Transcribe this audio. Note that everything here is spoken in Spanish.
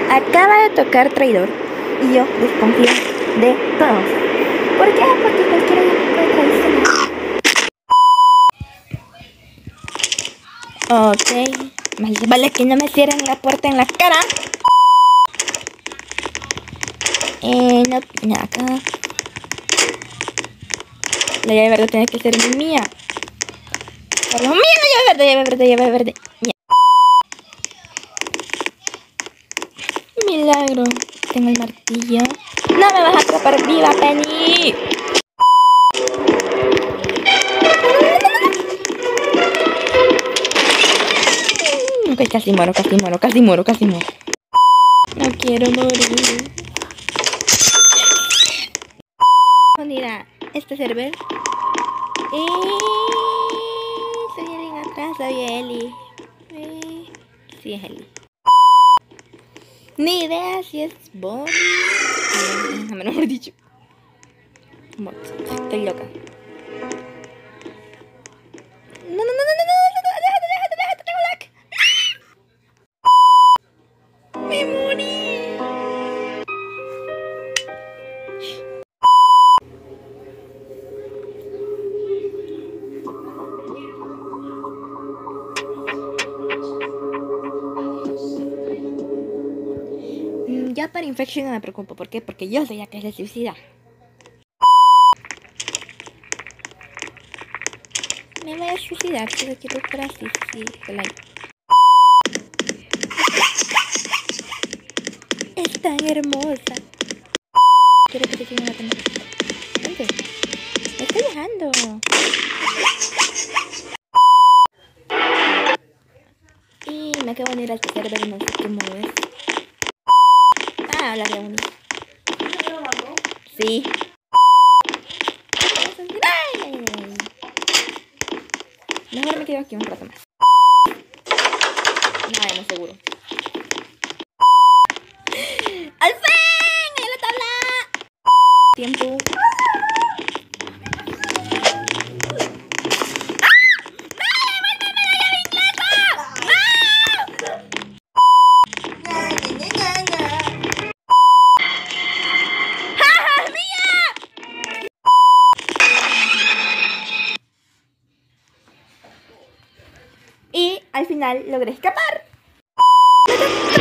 Acaba de tocar traidor y yo desconfío de todos. ¿Por qué? Porque cualquiera ya me puede traicionar. Ok, más vale que no me cierren la puerta en la cara. No, acá. La llave verde tiene que ser mía. Por lo mío, la llave verde. Mía. Milagro. Tengo el martillo. No me vas a atrapar viva, Penny. Ok, casi muero. No quiero morir. Mira, este server. Soy alguien atrás, soy Eli. Sí, es Eli. Ni idea si es bot. A mejor dicho. Bot. Estoy loca. No, déjate, tengo lag. Me morí. Ya para Infection no me preocupo. ¿Por qué? Porque yo sé ya que es de suicida. Me voy a suicidar si lo quiero por así. Sí, es tan hermosa. Quiero que te sigan matando. ¿Dónde? Me estoy dejando. Y me acabo de unir al server, no sé cómo es. Ah, la de uno. Sí. Mejor me quedo aquí un rato más. No, no seguro. ¡Al fin! ¡En la tabla! Tiempo. Y al final logré escapar.